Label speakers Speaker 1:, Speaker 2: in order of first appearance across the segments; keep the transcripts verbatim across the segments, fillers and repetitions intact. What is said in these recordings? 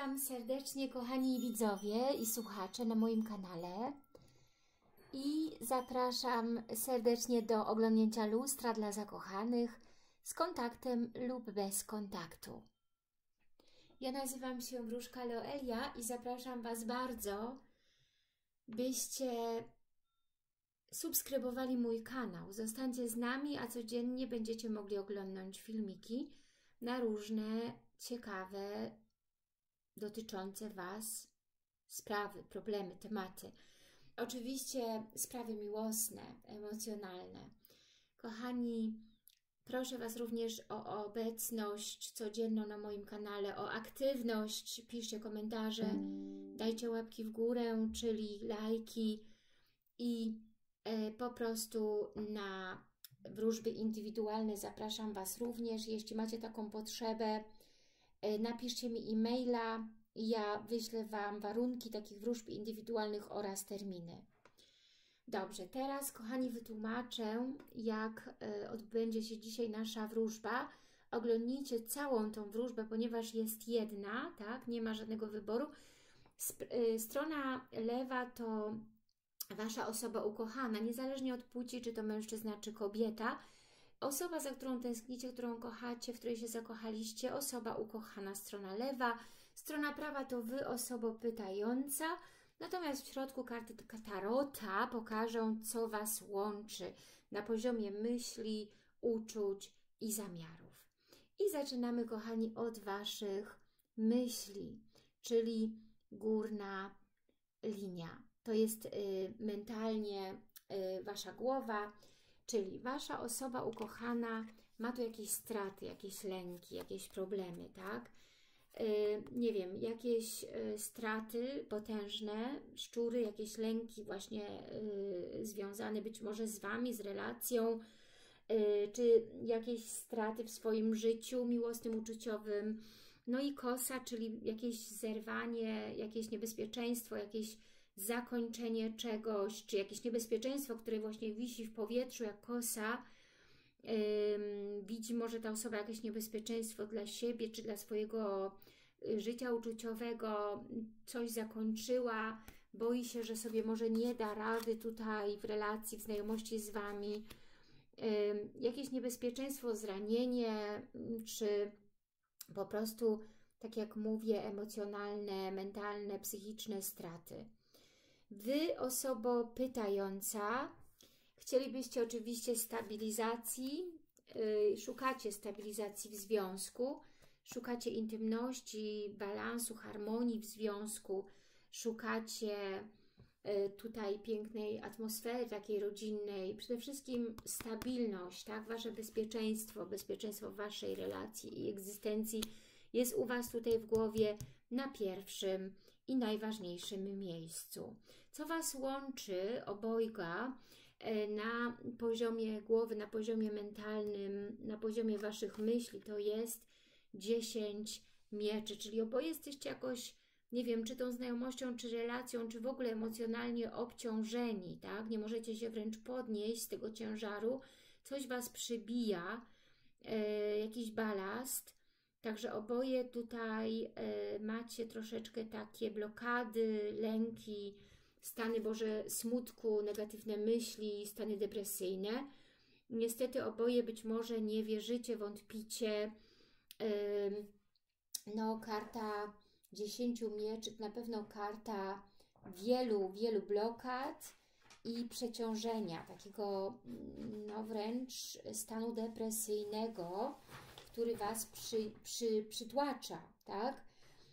Speaker 1: Witam serdecznie, kochani widzowie i słuchacze na moim kanale i zapraszam serdecznie do oglądnięcia lustra dla zakochanych z kontaktem lub bez kontaktu. Ja nazywam się Wróżka Loelia i zapraszam Was bardzo, byście subskrybowali mój kanał. Zostańcie z nami, a codziennie będziecie mogli oglądać filmiki na różne ciekawe, dotyczące Was sprawy, problemy, tematy. Oczywiście sprawy miłosne, emocjonalne. Kochani, proszę Was również o obecność codzienną na moim kanale, o aktywność, piszcie komentarze, dajcie łapki w górę, czyli lajki i e, po prostu na wróżby indywidualne zapraszam Was również. Jeśli macie taką potrzebę, napiszcie mi e-maila i ja wyślę Wam warunki takich wróżb indywidualnych oraz terminy. Dobrze, teraz kochani wytłumaczę, jak odbędzie się dzisiaj nasza wróżba. Oglądnijcie całą tą wróżbę, ponieważ jest jedna, tak? Nie ma żadnego wyboru. Strona lewa to Wasza osoba ukochana, niezależnie od płci, czy to mężczyzna, czy kobieta. Osoba, za którą tęsknicie, którą kochacie, w której się zakochaliście, osoba ukochana, strona lewa. Strona prawa to Wy, osoba pytająca. Natomiast w środku karty tarota pokażą, co Was łączy na poziomie myśli, uczuć i zamiarów. I zaczynamy, kochani, od Waszych myśli, czyli górna linia. To jest y, mentalnie y, Wasza głowa, czyli Wasza osoba ukochana ma tu jakieś straty, jakieś lęki, jakieś problemy, tak? Yy, nie wiem, jakieś yy, straty potężne, szczury, jakieś lęki właśnie yy, związane być może z Wami, z relacją, yy, czy jakieś straty w swoim życiu miłosnym, uczuciowym. No i kosa, czyli jakieś zerwanie, jakieś niebezpieczeństwo, jakieś zakończenie czegoś, czy jakieś niebezpieczeństwo, które właśnie wisi w powietrzu jak kosa. Ym, widzi może ta osoba jakieś niebezpieczeństwo dla siebie, czy dla swojego życia uczuciowego, coś zakończyła, boi się, że sobie może nie da rady tutaj w relacji, w znajomości z Wami. Ym, jakieś niebezpieczeństwo, zranienie, czy po prostu, tak jak mówię, emocjonalne, mentalne, psychiczne straty. Wy, osoba pytająca, chcielibyście oczywiście stabilizacji, yy, szukacie stabilizacji w związku, szukacie intymności, balansu, harmonii w związku, szukacie yy, tutaj pięknej atmosfery takiej rodzinnej, przede wszystkim stabilność, tak? Wasze bezpieczeństwo, bezpieczeństwo Waszej relacji i egzystencji jest u Was tutaj w głowie na pierwszym i najważniejszym miejscu. Co Was łączy obojga na poziomie głowy, na poziomie mentalnym, na poziomie Waszych myśli, to jest dziesięć mieczy, czyli oboje jesteście jakoś, nie wiem, czy tą znajomością, czy relacją, czy w ogóle emocjonalnie obciążeni, tak? Nie możecie się wręcz podnieść z tego ciężaru, coś Was przybija, e, jakiś balast. Także oboje tutaj y, macie troszeczkę takie blokady, lęki, stany Boże smutku, negatywne myśli, stany depresyjne. Niestety oboje być może nie wierzycie, wątpicie. Y, no karta dziesięciu mieczy, na pewno karta wielu, wielu blokad i przeciążenia, takiego no wręcz stanu depresyjnego, który Was przy, przy, przytłacza, tak?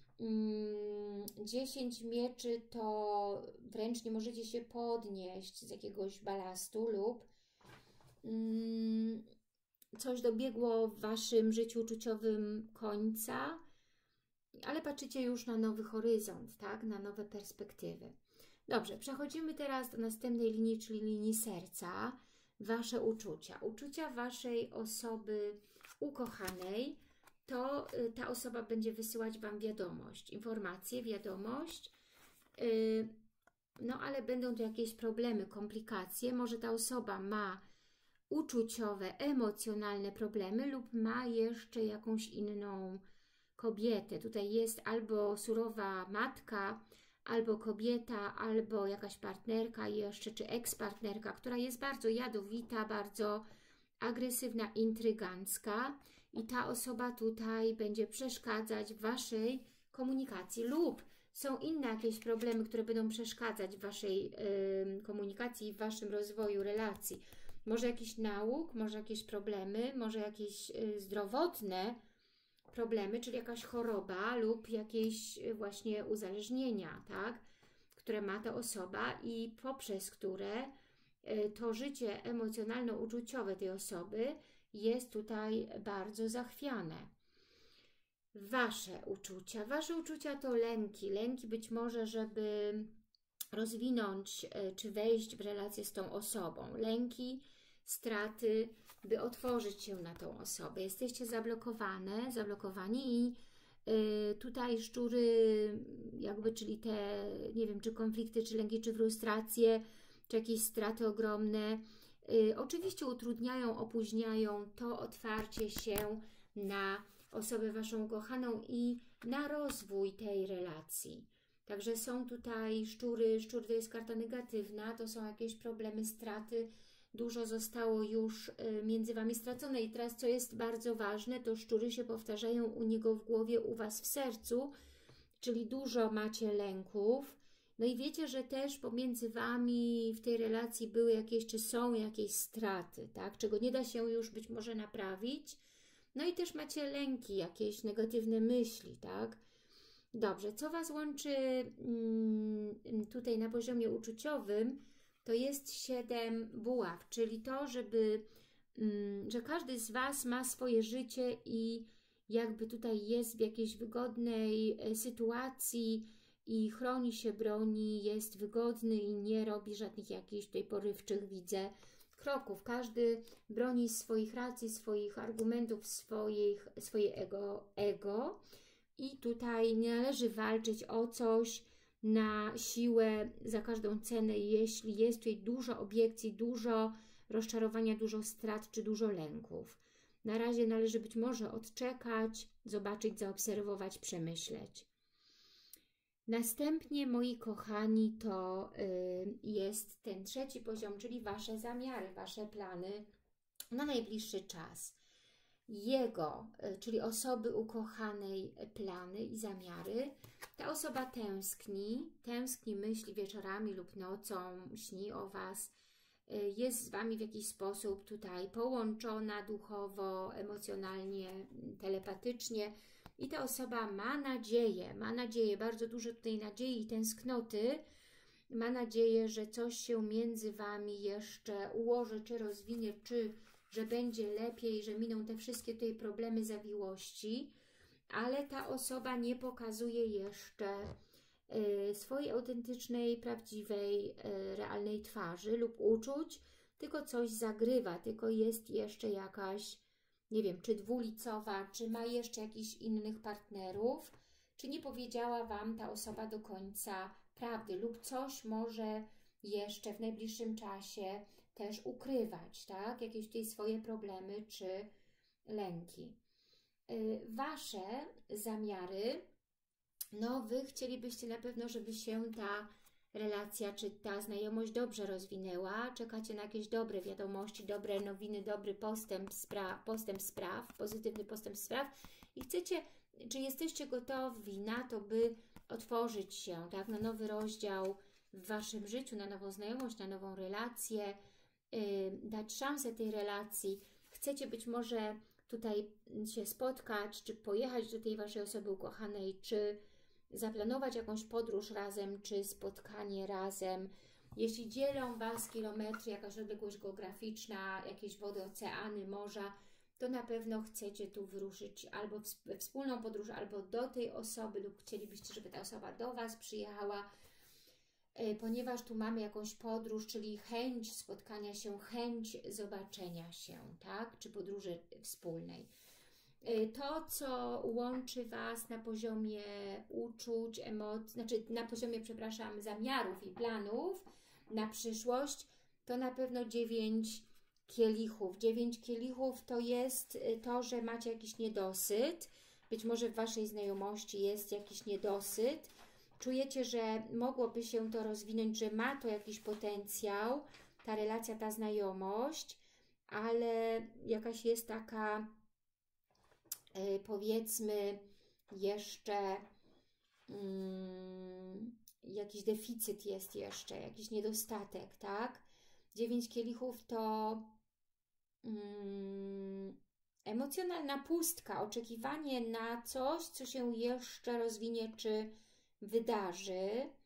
Speaker 1: dziesięć mieczy to wręcz nie możecie się podnieść z jakiegoś balastu lub coś dobiegło w Waszym życiu uczuciowym końca, ale patrzycie już na nowy horyzont, tak? Na nowe perspektywy. Dobrze, przechodzimy teraz do następnej linii, czyli linii serca. Wasze uczucia. Uczucia Waszej osoby ukochanej, to ta osoba będzie wysyłać Wam wiadomość, informację, wiadomość, no ale będą tu jakieś problemy, komplikacje. Może ta osoba ma uczuciowe, emocjonalne problemy lub ma jeszcze jakąś inną kobietę. Tutaj jest albo surowa matka, albo kobieta, albo jakaś partnerka jeszcze, czy ekspartnerka, która jest bardzo jadowita, bardzo agresywna, intrygancka i ta osoba tutaj będzie przeszkadzać w Waszej komunikacji lub są inne jakieś problemy, które będą przeszkadzać w Waszej y, komunikacji i w Waszym rozwoju relacji. Może jakiś nauk, może jakieś problemy, może jakieś y, zdrowotne problemy, czyli jakaś choroba lub jakieś y, właśnie uzależnienia, tak, które ma ta osoba i poprzez które y, to życie emocjonalno-uczuciowe tej osoby jest tutaj bardzo zachwiane. Wasze uczucia. Wasze uczucia to lęki. Lęki być może, żeby rozwinąć czy wejść w relację z tą osobą. Lęki, straty, by otworzyć się na tą osobę. Jesteście zablokowane, zablokowani i y, tutaj szczury, jakby, czyli te, nie wiem, czy konflikty, czy lęki, czy frustracje, czy jakieś straty ogromne, y, oczywiście utrudniają, opóźniają to otwarcie się na osobę Waszą ukochaną i na rozwój tej relacji. Także są tutaj szczury, szczur to jest karta negatywna, to są jakieś problemy, straty, dużo zostało już między Wami stracone i teraz co jest bardzo ważne, to szczury się powtarzają u niego w głowie, u Was w sercu, czyli dużo macie lęków, no i wiecie, że też pomiędzy Wami w tej relacji były jakieś, czy są jakieś straty, tak, czego nie da się już być może naprawić. No i też macie lęki, jakieś negatywne myśli, tak? Dobrze, co Was łączy mm, tutaj na poziomie uczuciowym, to jest siedem buław, czyli to, żeby, mm, że każdy z Was ma swoje życie i jakby tutaj jest w jakiejś wygodnej sytuacji i chroni się, broni, jest wygodny i nie robi żadnych jakichś tutaj porywczych, widzę, kroków. Każdy broni swoich racji, swoich argumentów, swoich, swoje ego, ego i tutaj nie należy walczyć o coś na siłę, za każdą cenę, jeśli jest tutaj dużo obiekcji, dużo rozczarowania, dużo strat czy dużo lęków. Na razie należy być może odczekać, zobaczyć, zaobserwować, przemyśleć. Następnie, moi kochani, to y, jest ten trzeci poziom, czyli Wasze zamiary, Wasze plany na najbliższy czas. Jego, y, czyli osoby ukochanej plany i zamiary. Ta osoba tęskni, tęskni, myśli wieczorami lub nocą, śni o Was, y, jest z Wami w jakiś sposób tutaj połączona duchowo, emocjonalnie, telepatycznie. I ta osoba ma nadzieję, ma nadzieję, bardzo dużo tutaj nadziei i tęsknoty, ma nadzieję, że coś się między Wami jeszcze ułoży, czy rozwinie, czy że będzie lepiej, że miną te wszystkie tutaj problemy, zawiłości, ale ta osoba nie pokazuje jeszcze y, swojej autentycznej, prawdziwej, y, realnej twarzy lub uczuć, tylko coś zagrywa, tylko jest jeszcze jakaś, nie wiem, czy dwulicowa, czy ma jeszcze jakichś innych partnerów, czy nie powiedziała Wam ta osoba do końca prawdy lub coś może jeszcze w najbliższym czasie też ukrywać, tak? Jakieś tutaj swoje problemy czy lęki. Yy, wasze zamiary, no Wy chcielibyście na pewno, żeby się ta relacja czy ta znajomość dobrze rozwinęła, czekacie na jakieś dobre wiadomości, dobre nowiny, dobry postęp spraw, postęp spraw, pozytywny postęp spraw i chcecie, czy jesteście gotowi na to, by otworzyć się, tak, na nowy rozdział w Waszym życiu, na nową znajomość, na nową relację, yy, dać szansę tej relacji. Chcecie być może tutaj się spotkać, czy pojechać do tej Waszej osoby ukochanej, czy zaplanować jakąś podróż razem, czy spotkanie razem. Jeśli dzielą Was kilometry, jakaś odległość geograficzna, jakieś wody, oceany, morza, to na pewno chcecie tu wyruszyć albo we wspólną podróż, albo do tej osoby, lub chcielibyście, żeby ta osoba do Was przyjechała, ponieważ tu mamy jakąś podróż, czyli chęć spotkania się, chęć zobaczenia się, tak? Czy podróży wspólnej. To, co łączy Was na poziomie uczuć, emocji, znaczy na poziomie, przepraszam, zamiarów i planów na przyszłość, to na pewno dziewięć kielichów. Dziewięć kielichów to jest to, że macie jakiś niedosyt, Być może w Waszej znajomości jest jakiś niedosyt. Czujecie, że mogłoby się to rozwinąć, że ma to jakiś potencjał, ta relacja, ta znajomość, ale jakaś jest taka, yy, powiedzmy, jeszcze yy, jakiś deficyt jest jeszcze, jakiś niedostatek, tak? Dziewięć kielichów to yy, emocjonalna pustka, oczekiwanie na coś, co się jeszcze rozwinie, czy wydarzy.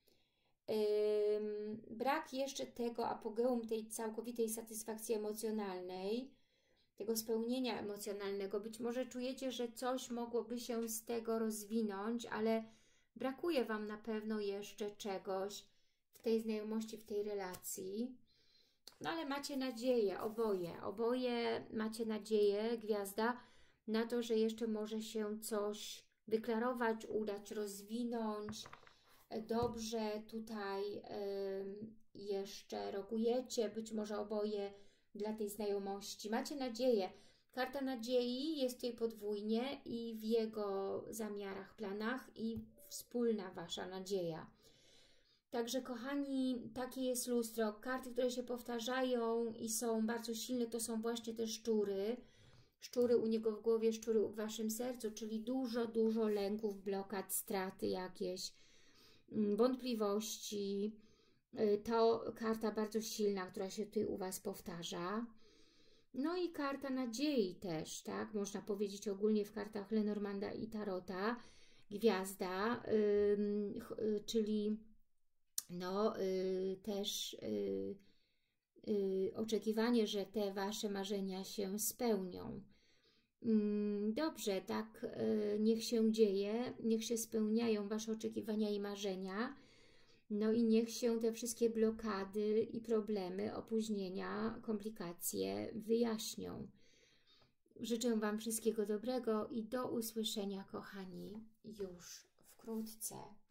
Speaker 1: Ym, brak jeszcze tego apogeum, tej całkowitej satysfakcji emocjonalnej, tego spełnienia emocjonalnego. Być może czujecie, że coś mogłoby się z tego rozwinąć, ale brakuje Wam na pewno jeszcze czegoś w tej znajomości, w tej relacji. No ale macie nadzieję, oboje, oboje macie nadzieję, gwiazda, na to, że jeszcze może się coś wyklarować, udać, rozwinąć. Dobrze tutaj y, jeszcze rokujecie, być może oboje dla tej znajomości. Macie nadzieję. Karta nadziei jest tutaj podwójnie i w jego zamiarach, planach i wspólna Wasza nadzieja. Także kochani, takie jest lustro. Karty, które się powtarzają i są bardzo silne, to są właśnie te szczury. Szczury u niego w głowie, szczury w Waszym sercu, czyli dużo, dużo lęków, blokad, straty jakieś, wątpliwości. To karta bardzo silna, która się tutaj u Was powtarza. No i karta nadziei też, tak? Można powiedzieć ogólnie w kartach Lenormanda i Tarota. Gwiazda, yy, czyli no yy, też yy, yy, oczekiwanie, że te Wasze marzenia się spełnią. Yy, dobrze, tak yy, niech się dzieje, niech się spełniają Wasze oczekiwania i marzenia. No i niech się te wszystkie blokady i problemy, opóźnienia, komplikacje wyjaśnią. Życzę Wam wszystkiego dobrego i do usłyszenia, kochani, już wkrótce.